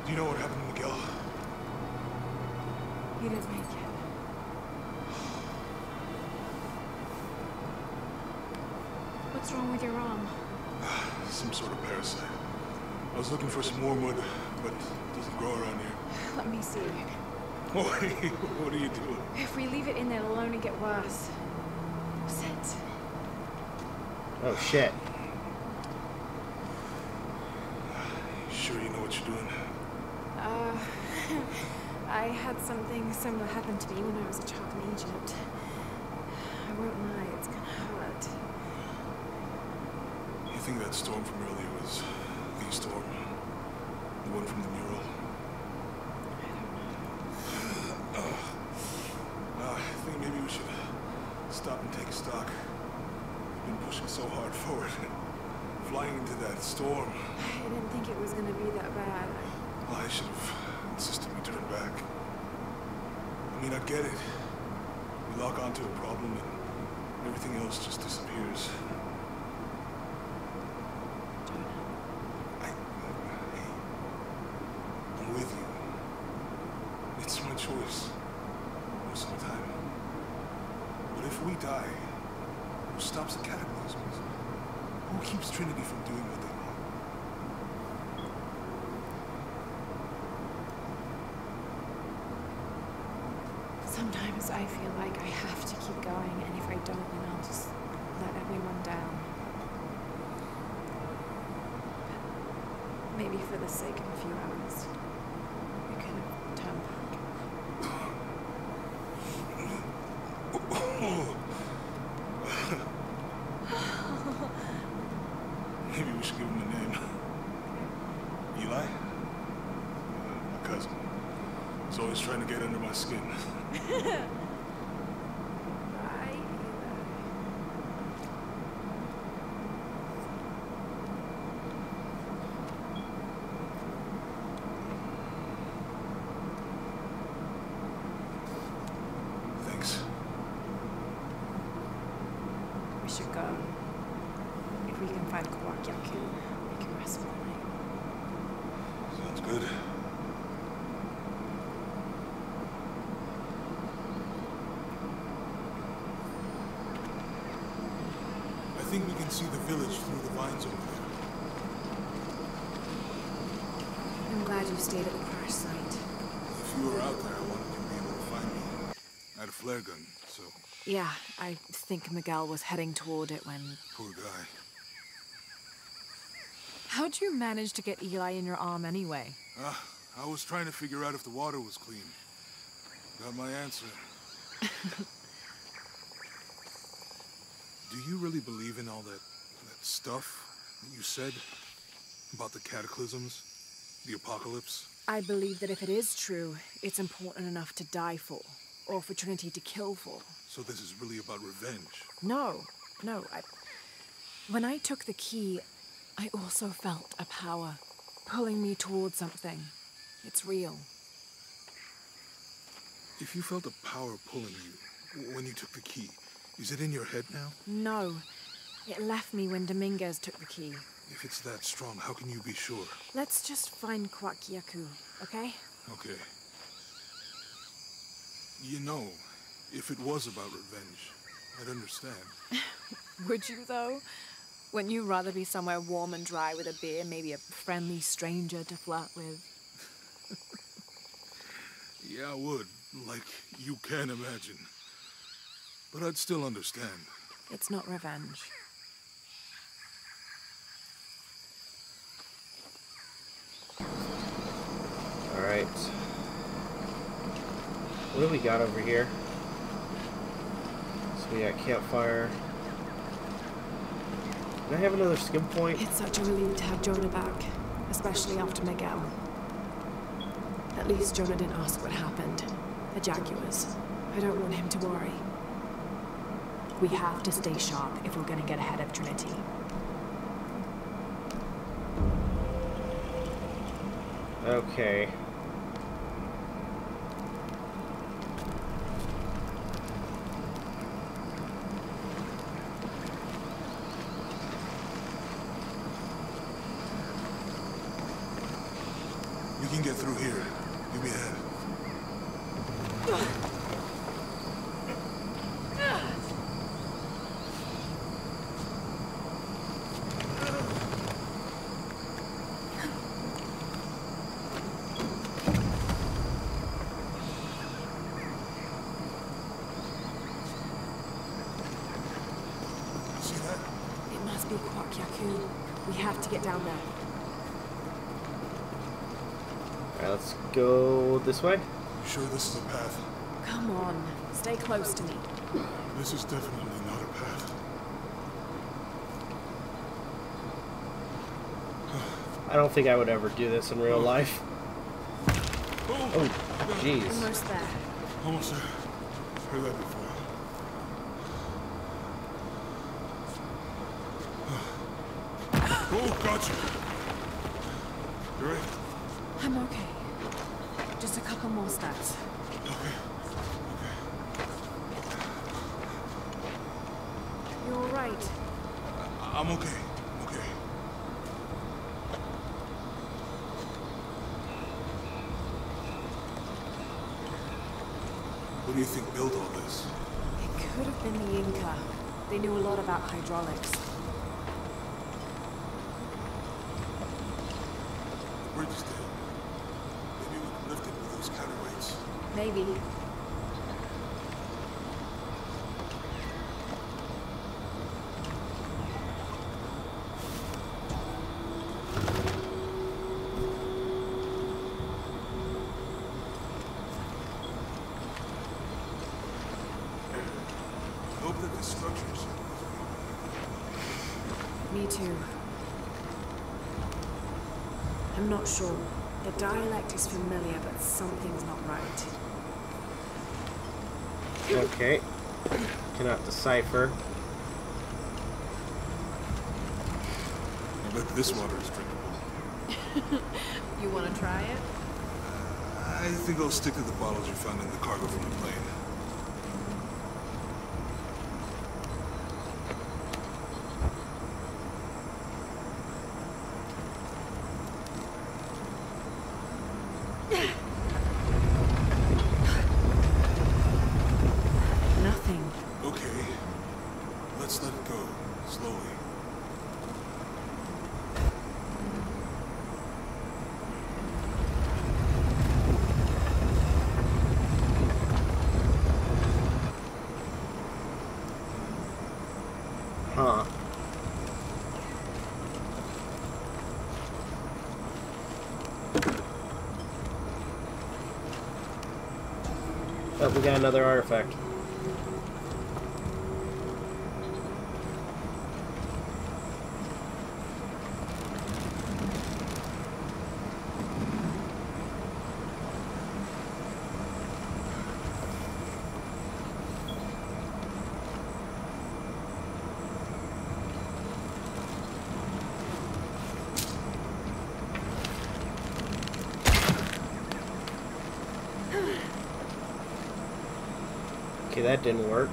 Do you know what happened to Miguel? He didn't make it. What's wrong with your arm? Some sort of parasite. I was looking for some wormwood, but it doesn't grow around here. Let me see. Oh, hey, what are you doing? If we leave it in there, it'll only get worse. Sit. Oh, shit. Sure you know what you're doing? I had something similar happen to me when I was a child in Egypt. I won't lie, it's gonna hurt. You think that storm from earlier was the storm? The one from the mural? I think maybe we should stop and take stock. We've been pushing so hard forward. Flying into that storm. I didn't think it was gonna be that bad. Well, I should have insisted we turn back. I mean, I get it. We lock onto a problem and everything else just disappears. Hey, I'm with you. It's my choice. Most of the time. But if we die, who stops the cataclysms? Who keeps Trinity from doing what they want? Sometimes I feel like I have to keep going, and if I don't, then I'll just let everyone down. But maybe for the sake of a few hours, we could turn back. Maybe we should give him a name. Eli? My cousin. He's always trying to get under my skin. Bye, Thanks. we should go. If we can find Kuwaq Yaku, we can rest for the night. Sounds good. I think we can see the village through the vines over there. I'm glad you stayed at the crash site. If you were out there, I wanted you to be able to find me. I had a flare gun, so... Yeah, I think Miguel was heading toward it when... Poor guy. How'd you manage to get Eli in your arm anyway? I was trying to figure out if the water was clean. Got my answer. Do you really believe in all that stuff that you said? About the cataclysms? The apocalypse? I believe that if it is true, it's important enough to die for. Or for Trinity to kill for. So this is really about revenge? No. When I took the key, I also felt a power pulling me towards something. It's real. If you felt a power pulling you when you took the key, is it in your head now? No. It left me when Dominguez took the key. If it's that strong, how can you be sure? Let's just find Kuwaq Yaku, okay? Okay. You know, if it was about revenge, I'd understand. Would you, though? Wouldn't you rather be somewhere warm and dry with a beer, maybe a friendly stranger to flirt with? Yeah, I would. Like you can imagine. But I'd still understand. It's not revenge. Alright. What do we got over here? So we got campfire. Can I have another skim point? It's such a relief to have Jonah back, especially after Miguel. At least Jonah didn't ask what happened. The Jaguars. I don't want him to worry. We have to stay sharp if we're gonna get ahead of Trinity. Okay. We can get through here, give me a hand. See that? It must be Kwak Yaku. We have to get down there. Alright, let's go this way. You sure this is a path? Come on, stay close to me. This is definitely not a path. I don't think I would ever do this in real life. Oh, jeez. Almost there. Almost there. Heard that before. Oh, gotcha. You right? I'm okay. Just a couple more steps. Okay. You're all right. I'm okay. I'm okay. What do you think built all this? It could have been the Inca. They knew a lot about hydraulics. The bridge is dead. Maybe we can lift it with those counterweights. Maybe. I hope that the structures. Me too. I'm not sure. The dialect is familiar, but something's not right. Okay. Cannot decipher. I bet this water is drinkable. You want to try it? I think I'll stick to the bottles you found in the cargo from the plane. Nothing. Okay. Let's let it go. Slowly. Huh. Oh, we got another artifact. Okay, that didn't work.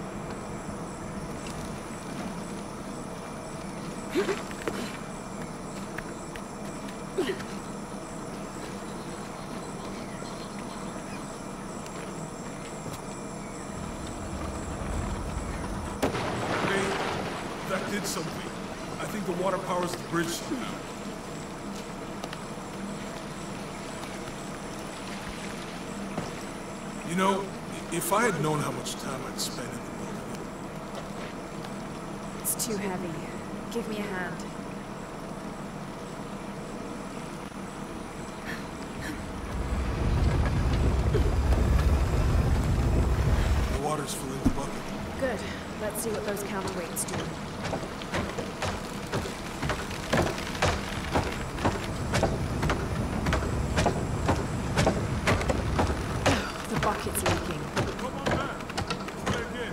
Hey, that did something. I think the water powers the bridge somehow. You know, if I had known how much time I'd spend in the building, It's too heavy. Give me a hand. the water's filling the bucket. Good. Let's see what those counterweights do. The bucket's leaking. Come on back. Try again.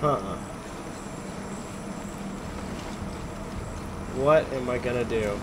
Uh-uh. What am I gonna do?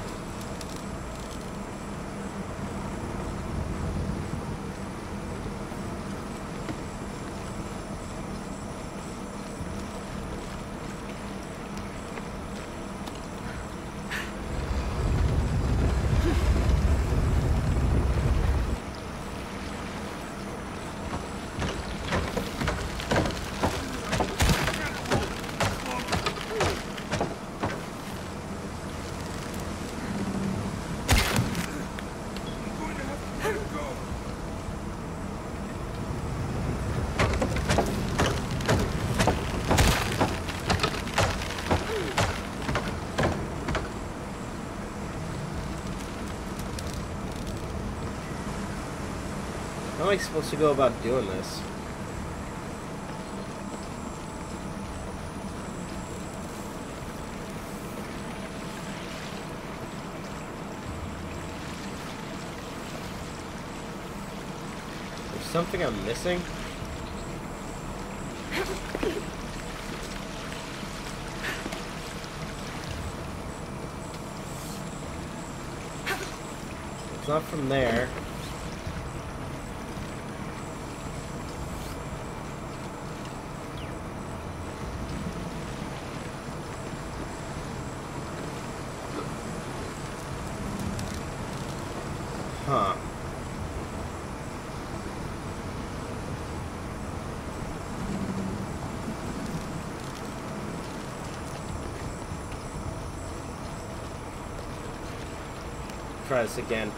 How am I supposed to go about doing this? There's something I'm missing? It's not from there. Huh. Try this again.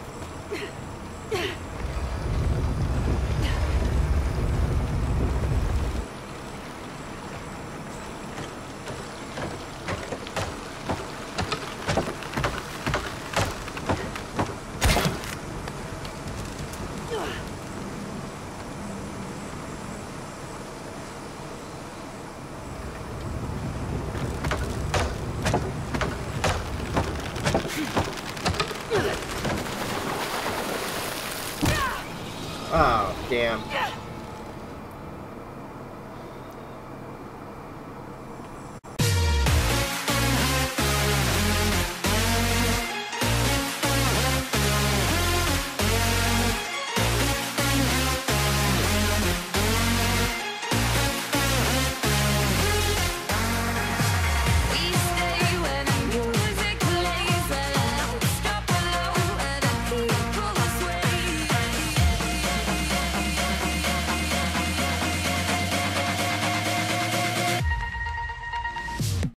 Oh, damn.